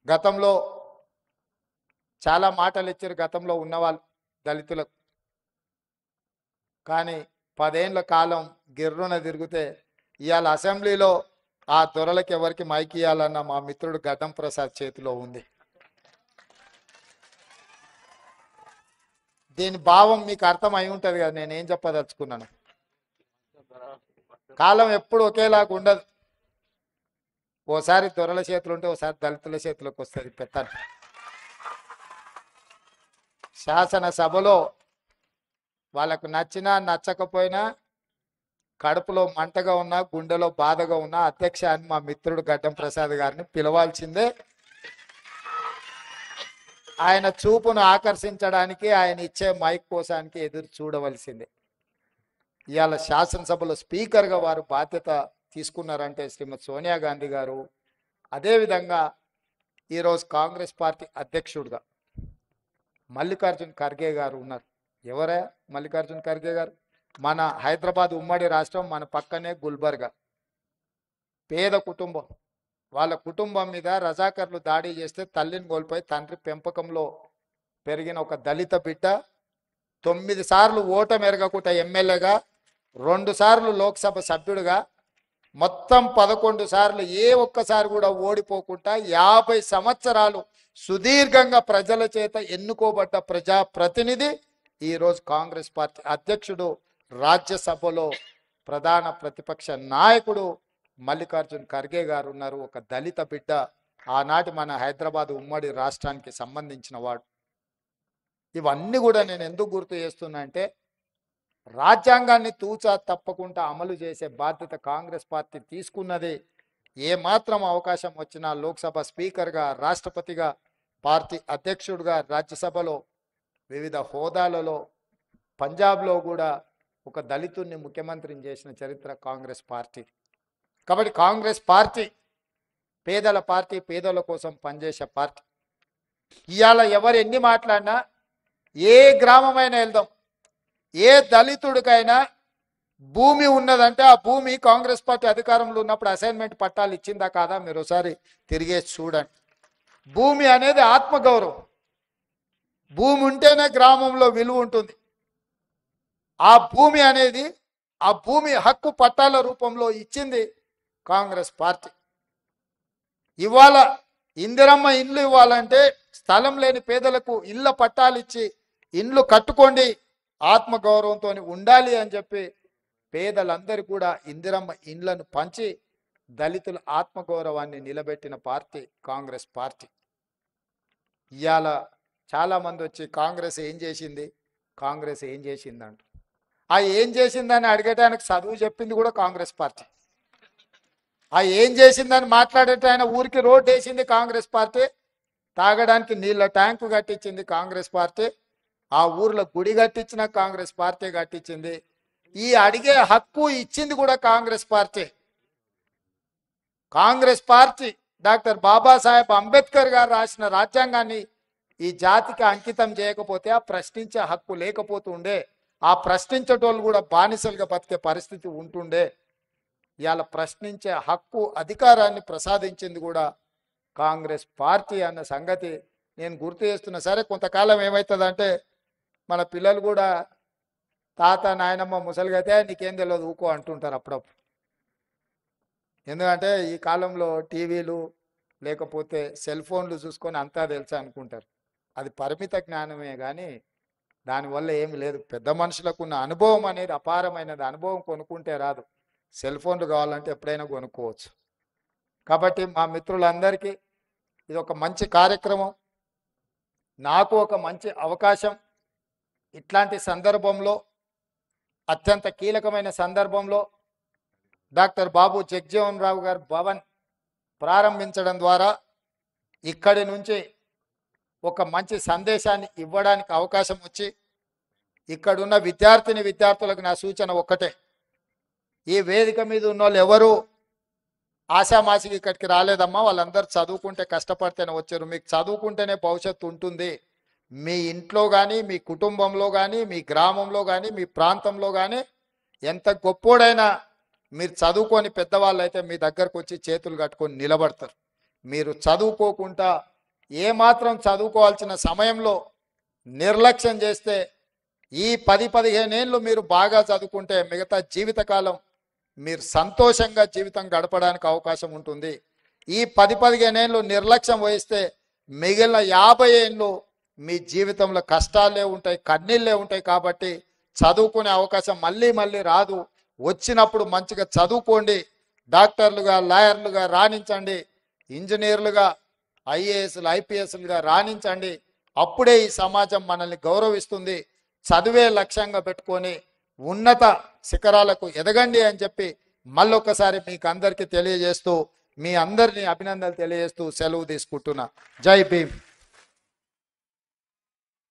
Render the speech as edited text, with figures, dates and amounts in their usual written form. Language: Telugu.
గతంలో చాలా మాటలు ఇచ్చారు గతంలో ఉన్నవాళ్ళు దళితులకు. కానీ 10 ఏళ్ల కాలం గిర్రున తిరిగితే ఇవాళ అసెంబ్లీలో ఆ దొరలకు ఎవరికి మైక్ ఇవ్వాలన్న మా మిత్రుడు గడ్డం ప్రసాద్ చేతిలో ఉంది. దీని భావం మీకు అర్థం అయి ఉంటుంది కదా, నేనేం చెప్పదలుచుకున్నాను. కాలం ఎప్పుడు ఒకేలాగా ఉండదు. ఓసారి దొరల చేతులు ఉంటే ఓసారి దళితుల చేతులకు వస్తుంది పెత్తనం. శాసనసభలో వాళ్ళకు నచ్చినా నచ్చకపోయినా, కడుపులో మంటగా ఉన్నా గుండెలో బాధగా ఉన్నా అధ్యక్ష అని మా మిత్రుడు గడ్డం ప్రసాద్ గారిని పిలవాల్సిందే. ఆయన చూపును ఆకర్షించడానికి, ఆయన ఇచ్చే మైక్ కోసానికి ఎదురు చూడవలసిందే. ఇవాళ శాసనసభలో స్పీకర్గా వారు బాధ్యత తీసుకున్నారంటే శ్రీమతి సోనియా గాంధీ గారు, అదేవిధంగా ఈరోజు కాంగ్రెస్ పార్టీ అధ్యక్షుడిగా మల్లికార్జున్ ఖర్గే గారు ఉన్నారు. ఎవరే మల్లికార్జున్ ఖర్గే గారు? మన హైదరాబాద్ ఉమ్మడి రాష్ట్రం, మన పక్కనే గుల్బర్గా, పేద కుటుంబం. వాళ్ళ కుటుంబం మీద రజాకర్లు దాడి చేస్తే తల్లిని కోల్పోయి తండ్రి పెంపకంలో పెరిగిన ఒక దళిత బిడ్డ 9 సార్లు ఓటమి ఎరగకుండా ఎమ్మెల్యేగా, 2 సార్లు లోక్సభ సభ్యుడిగా, మొత్తం 11 సార్లు ఏ ఒక్కసారి కూడా ఓడిపోకుండా 50 సంవత్సరాలు సుదీర్ఘంగా ప్రజల చేత ఎన్నుకోబడ్డ ప్రజాప్రతినిధి ఈరోజు కాంగ్రెస్ పార్టీ అధ్యక్షుడు, రాజ్యసభలో ప్రధాన ప్రతిపక్ష నాయకుడు మల్లికార్జున్ ఖర్గే గారు ఉన్నారు. ఒక దళిత బిడ్డ, ఆనాటి మన హైదరాబాద్ ఉమ్మడి రాష్ట్రానికి సంబంధించిన వాడు. ఇవన్నీ కూడా నేను ఎందుకు గుర్తు చేస్తున్నా అంటే, రాజ్యాంగాన్ని తూచా తప్పకుండా అమలు చేసే బాధ్యత కాంగ్రెస్ పార్టీ తీసుకున్నది. ఏమాత్రం అవకాశం వచ్చినా లోక్సభ స్పీకర్గా, రాష్ట్రపతిగా, పార్టీ అధ్యక్షుడిగా, రాజ్యసభలో వివిధ హోదాలలో, పంజాబ్లో కూడా ఒక దళితుడిని ముఖ్యమంత్రిని చేసిన చరిత్ర కాంగ్రెస్ పార్టీ. కాబట్టి కాంగ్రెస్ పార్టీ పేదల పార్టీ, పేదల కోసం పనిచేసే పార్టీ. ఇవాళ ఎవరు ఎన్ని మాట్లాడినా, ఏ గ్రామమైనా వెళ్దాం, ఏ దళితుడికైనా భూమి ఉన్నదంటే ఆ భూమి కాంగ్రెస్ పార్టీ అధికారంలో ఉన్నప్పుడు అసైన్మెంట్ పట్టాలు ఇచ్చిందా కాదా మీరు ఒకసారి తిరిగేసి చూడండి. భూమి అనేది ఆత్మగౌరవం. భూమి ఉంటేనే గ్రామంలో విలువ ఉంటుంది. ఆ భూమి అనేది, ఆ భూమి హక్కు పట్టాల రూపంలో ఇచ్చింది కాంగ్రెస్ పార్టీ. ఇవాళ ఇందిరమ్మ ఇండ్లు ఇవ్వాలంటే స్థలం లేని పేదలకు ఇళ్ళ పట్టాలు ఇచ్చి ఇండ్లు కట్టుకోండి, ఆత్మగౌరవంతో ఉండాలి అని చెప్పి పేదలందరూ కూడా ఇందిరమ్మ ఇండ్లను పంచి దళితుల ఆత్మగౌరవాన్ని నిలబెట్టిన పార్టీ కాంగ్రెస్ పార్టీ. ఇవాళ చాలామంది వచ్చి కాంగ్రెస్ ఏం చేసింది, కాంగ్రెస్ ఏం చేసింది అంట. ఆ ఏం చేసిందని అడిగేటానికి చదువు చెప్పింది కూడా కాంగ్రెస్ పార్టీ. ఆ ఏం చేసిందని మాట్లాడేటాయన ఊరికి రోడ్డు వేసింది కాంగ్రెస్ పార్టీ. తాగడానికి నీళ్ళ ట్యాంకు కట్టించింది కాంగ్రెస్ పార్టీ. ఆ ఊర్లో గుడి కట్టించిన కాంగ్రెస్ పార్టీ కట్టించింది. ఈ అడిగే హక్కు ఇచ్చింది కూడా Congress party. Congress party doctor Babasaheb Ambedkar garu రాసిన రాజ్యాంగాన్ని ఈ జాతికి అంకితం చేయకపోతే ఆ ప్రశ్నించే హక్కు లేకపోతుండే. ఆ ప్రశ్నించేటోళ్ళు కూడా బానిసలుగా బతికే పరిస్థితి ఉంటుండే. ఇవాళ ప్రశ్నించే హక్కు, అధికారాన్ని ప్రసాదించింది కూడా కాంగ్రెస్ పార్టీ అన్న సంగతి నేను గుర్తు చేస్తున్నా. సరే, కొంతకాలం ఏమవుతుందంటే మన పిల్లలు కూడా తాత నాయనమ్మ ముసలిగైతే నీకేం తెలియదు ఊకో అంటుంటారు అప్పుడప్పుడు. ఎందుకంటే ఈ కాలంలో టీవీలు లేకపోతే సెల్ ఫోన్లు చూసుకొని అంతా తెలుసా అనుకుంటారు. అది పరిమిత జ్ఞానమే కానీ దానివల్ల ఏమి లేదు. పెద్ద మనుషులకు ఉన్న అనుభవం అనేది అపారమైనది. అనుభవం కొనుక్కుంటే రాదు. సెల్ ఫోన్లు కావాలంటే ఎప్పుడైనా కొనుక్కోవచ్చు. కాబట్టి మా మిత్రులందరికీ ఇది ఒక మంచి కార్యక్రమం, నాకు ఒక మంచి అవకాశం. ఇట్లాంటి సందర్భంలో, అత్యంత కీలకమైన సందర్భంలో డాక్టర్ బాబు జగజ్జీవన్ రావు గారు భవన్ ప్రారంభించడం ద్వారా ఇక్కడి నుంచి ఒక మంచి సందేశాన్ని ఇవ్వడానికి అవకాశం వచ్చి, ఇక్కడున్న విద్యార్థులకు నా సూచన ఒక్కటే, ఈ వేదిక మీద ఉన్న వాళ్ళు ఎవరు ఆశామాసికి ఇక్కడికి రాలేదమ్మా. వాళ్ళందరూ చదువుకుంటే కష్టపడితేనే వచ్చారు. మీకు చదువుకుంటేనే భవిష్యత్తు ఉంటుంది. మీ ఇంట్లో కానీ, మీ కుటుంబంలో కానీ, మీ గ్రామంలో కానీ, మీ ప్రాంతంలో కానీ ఎంత గొప్పోడైనా మీరు చదువుకొని పెద్దవాళ్ళు అయితే మీ దగ్గరకు వచ్చి చేతులు కట్టుకొని నిలబడతారు. మీరు చదువుకోకుండా ఏమాత్రం చదువుకోవాల్సిన సమయంలో నిర్లక్ష్యం చేస్తే ఈ 10-15 ఏళ్ళు మీరు బాగా చదువుకుంటే మిగతా జీవితకాలం మీరు సంతోషంగా జీవితం గడపడానికి అవకాశం ఉంటుంది. ఈ 10-15 ఏళ్ళు నిర్లక్ష్యం వహిస్తే మిగిలిన 50 ఏళ్ళు మీ జీవితంలో కష్టాలే ఉంటాయి, కన్నీళ్ళే ఉంటాయి. కాబట్టి చదువుకునే అవకాశం మళ్ళీ మళ్ళీ రాదు. వచ్చినప్పుడు మంచిగా చదువుకోండి, డాక్టర్లుగా లాయర్లుగా రాణించండి, ఇంజనీర్లుగా ఐఏఎస్లు ఐపీఎస్లుగా రాణించండి. అప్పుడే ఈ సమాజం మనల్ని గౌరవిస్తుంది. చదువే లక్ష్యంగా పెట్టుకొని ఉన్నత శిఖరాలకు ఎదగండి అని చెప్పి మళ్ళొకసారి మీకు అందరికీ తెలియజేస్తూ మీ అందరినీ అభినందనలు తెలియజేస్తూ సెలవు తీసుకుంటున్నా. జై భీమ్.